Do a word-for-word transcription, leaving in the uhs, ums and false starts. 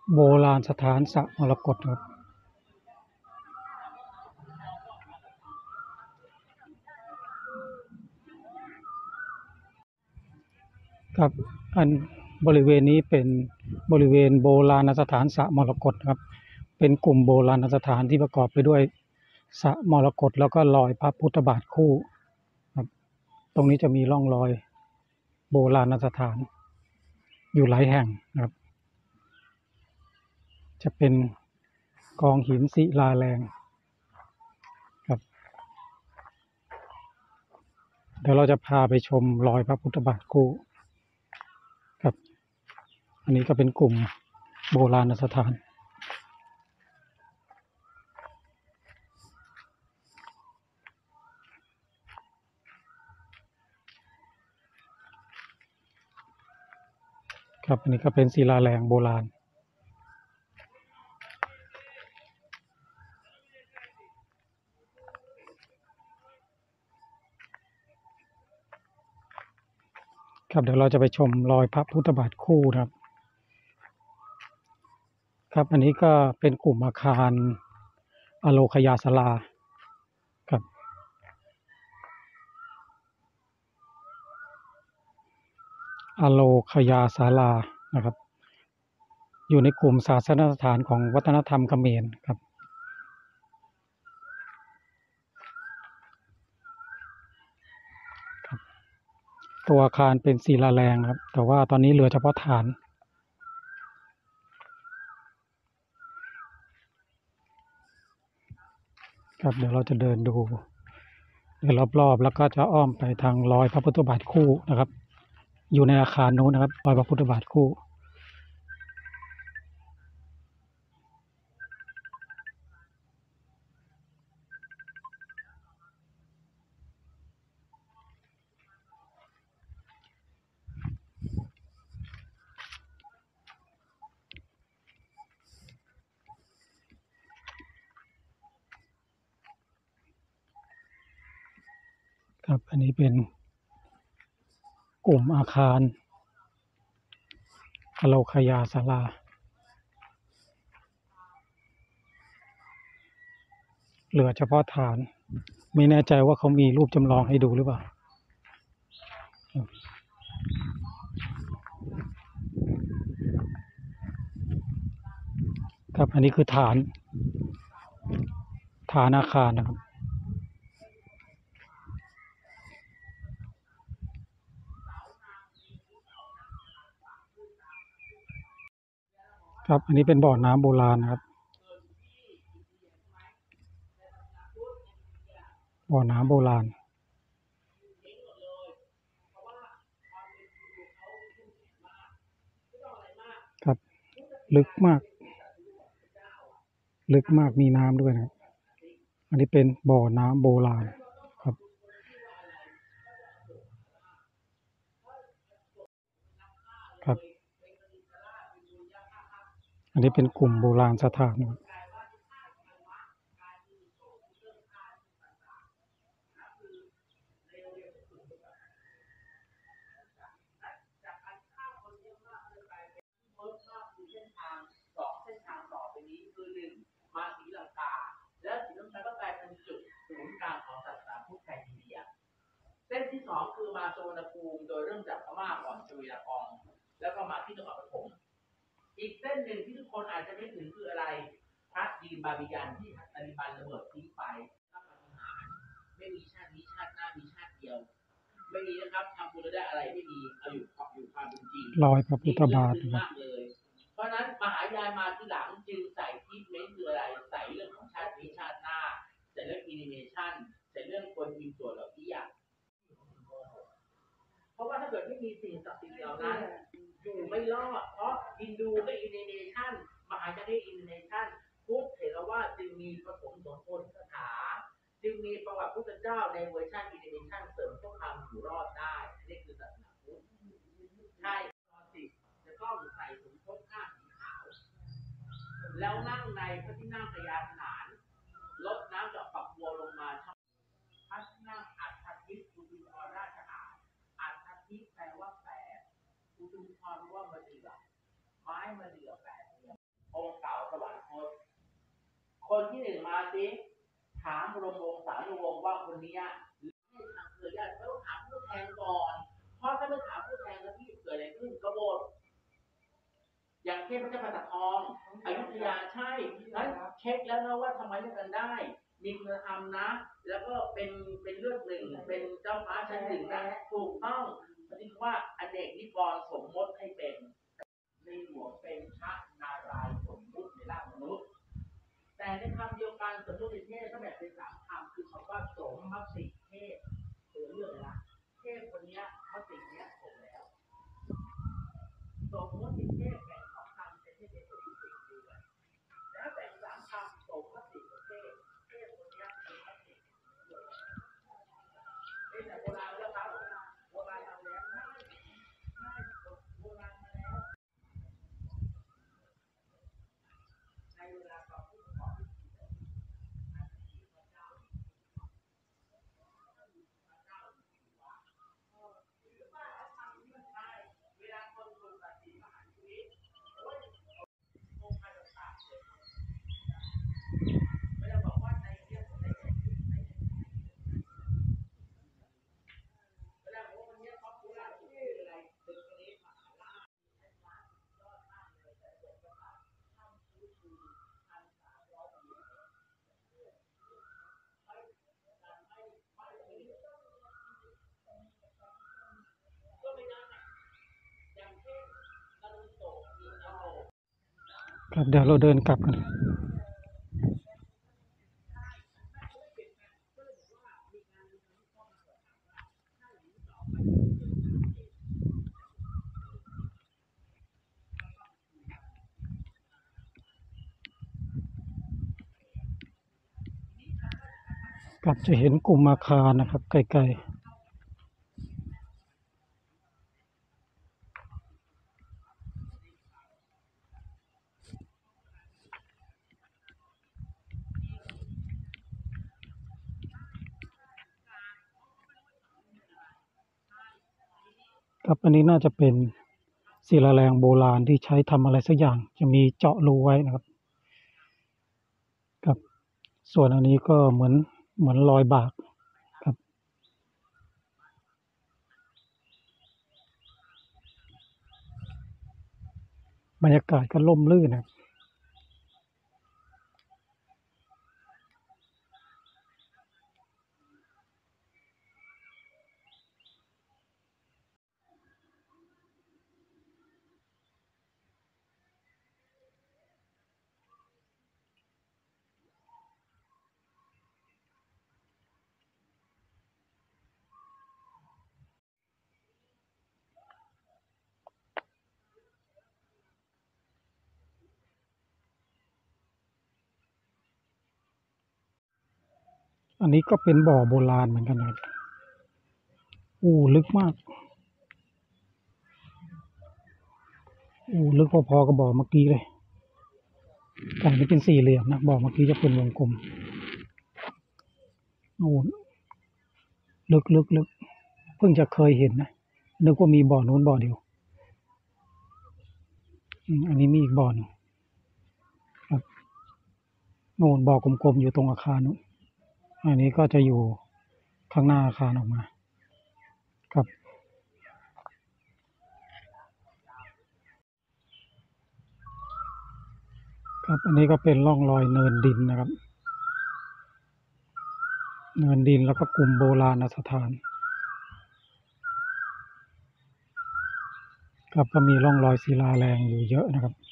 โบราณสถานสระมรกตครับครับอันบริเวณนี้เป็นบริเวณโบราณสถานสระมรกตครับเป็นกลุ่มโบราณสถานที่ประกอบไปด้วยสระมรกตแล้วก็รอยพระพุทธบาทคู่ครับตรงนี้จะมีร่องรอยโบราณสถานอยู่หลายแห่งนะครับจะเป็นกองหินศิลาแรงครับเดี๋ยวเราจะพาไปชมรอยพระพุทธบาทคู่ครับอันนี้ก็เป็นกลุ่มโบราณสถานครับอันนี้ก็เป็นศิลาแรงโบราณครับเดี๋ยวเราจะไปชมรอยพระพุทธบาทคู่นะครับครับอันนี้ก็เป็นกลุ่มอาคารอโลคยาศาลาครับอโลคยาศาลานะครับอยู่ในกลุ่มศาสนสถานของวัฒนธรรมเขมรครับตัวอาคารเป็นศิลาแรงครับแต่ว่าตอนนี้เหลือเฉพาะฐานครับเดี๋ยวเราจะเดินดูเดินรอบๆแล้วก็จะอ้อมไปทางรอยพระพุทธบาทคู่นะครับอยู่ในอาคารนู้นนะครับรอยพระพุทธบาทคู่ครับอันนี้เป็นกลุ่มอาคารอโลคยาศาลาเหลือเฉพาะฐานไม่แน่ใจว่าเขามีรูปจำลองให้ดูหรือเปล่าครับอันนี้คือฐานฐานอาคารนะครับครับอันนี้เป็นบ่อน้ำโบราณนะครับบ่อน้ำโบราณครับลึกมากลึกมากมีน้ำด้วยนะครับอันนี้เป็นบ่อน้ำโบราณครับครับอันนี้เป็นกลุ่มโบราณสถานครับมาศรีลังกาและศรีลังกาก็กลายเป็นจุดศูนย์กลางของศาสนาพุทธในอินเดียเส้นที่สองคือมาสุวรรณภูมิโดยเริ่มจากพม่าก่อนชวีรากองแล้วก็มาที่จังหวัดปฐมอีกเส้นหนึ่งที่ทุกคนอาจจะไม่ถึงคืออะไรพระยืนบาบิยันที่ตาลิบันระเบิดทิ้งไปถ้าปฏิหารไม่มีชาตินี้ชาติหน้ามีชาติเดียวไม่มีนะครับทำบุญได้อะไรไม่มีเอาอยู่ความอยู่ความเป็นจริงรอยพระพุทธบาทมากเลยเพราะนั้นมหายายมาที่หลังจึงใส่ที่เม้นคืออะไรใส่เรื่องของชาตินี้ชาติหน้าใส่เรื่องอินิเมชันใส่เรื่องคนมีส่วนเหล่านี้เพราะว่าถ้าเกิดไม่มีสิ่งศักดิ์สิทธิ์เหล่านั้นอยู่ไม่รอดเพราะฮินดูก็อินิเมชันมหายานก็อินิเมชันพุทธเถรวาทจึงมีผสมสมโภชคาถาจึงมีประวัติพุทธเจ้าในเวอร์ชันอินิเมชันเสริมพวกความอยู่รอดได้นี่คือศาสนาพุทธใช่จะต้องใส่สมภพผ้าสีขาวแล้วนั่งในพระที่นั่งพญาขนานลดน้ำจากฝักบัวลงมาพระที่นั่งอัฏฐทิพย์อุทุมพรราชอาณอัฏฐทิพย์แปลว่าแปดอุทุมพรว่ามะเดื่อไม้มะเดื่อแปดเนี่ยองค์เก่าสวรรคตคนที่หนึ่งมาสิถามบรมวงศานุวงศ์ว่าคนนี้ให้ทางเครือญาติต้องถามผู้แทนก่อนเพราะถ้าไม่ถามผู้แทนแล้วพี่เกิดอะไรขึ้นกบฏอย่างเช่นพระเจ้าปัตตทองอยุธยาใช่นั้นเช็คแล้วนะว่าทำไมด้วยกันได้มีคุณธรรมนะแล้วก็เป็นเป็นเลือดหนึ่งเป็นเจ้าฟ้าชั้นหนึ่งนะถูกต้องมันเรียกว่าอเนกนิกรสมมติให้เป็นในหลวงเป็นพระนารายณ์สมมุติในร่างมนุษย์แต่ในคำเดียวกันสมมติเทพก็แบ่งเป็นสามคำคือคำว่าสมมติเทพคือเรื่องอะไรนะเทพคนนี้มติเนี้ยผมแล้วสมมติเทพแบ่งสองคำเป็นเทพเป็นคนที่สี่ด้วยแล้วแบ่งสามคำสมมติเทพเทพคนนี้เป็นมติเป็นแต่โบราณแล้วครับโบราณทำแล้วง่ายง่ายโบราณมาแล้วในเวลาต่อผู้ประกอบพิธีเวลาคนถูกตัดสินประหารชีวิตองค์การต่างๆเวลาบอกว่าในเรื่องของในเวลาบอกว่าวันนี้เขาพูดอะไรชื่ออะไรเป็นคนนี้มหาราชยอดมากเลยแต่บทประกาศท่านผู้ชูพันสามร้อยปีไม่การไม่ไม่ถึงก็ไม่ได้อย่างเช่นนารูโตะมีนาโตะครับเดี๋ยวเราเดินกลับกันครับจะเห็นกลุ่มอาคารนะครับไกลๆครับอันนี้น่าจะเป็นศิลาแรงโบราณที่ใช้ทำอะไรสักอย่างจะมีเจาะรูไว้นะครับครับส่วนอันนี้ก็เหมือนเหมือนรอยบากครับบรรยากาศก็ร่มรื่นนะครับอันนี้ก็เป็นบ่อโบราณเหมือนกันนะครับอู้ลึกมากอู้ลึกพอๆกับบ่อเมื่อกี้เลยแต่อันนี้เป็นสี่เหลี่ยมนะบ่อเมื่อกี้จะเป็นวงกลมโอ้ลึกลึกลึกเพิ่งจะเคยเห็นนะนึกว่ามีบ่อนู้นบ่อเดียวอืมอันนี้มีอีกบ่อหนึ่งครับโน่นบ่อกลมๆอยู่ตรงอาคารนู้นอันนี้ก็จะอยู่ข้างหน้าอาคารออกมาครับครับอันนี้ก็เป็นร่องรอยเนินดินนะครับเนินดินแล้วก็กลุ่มโบราณสถานครับก็มีร่องรอยศิลาแรงอยู่เยอะนะครับ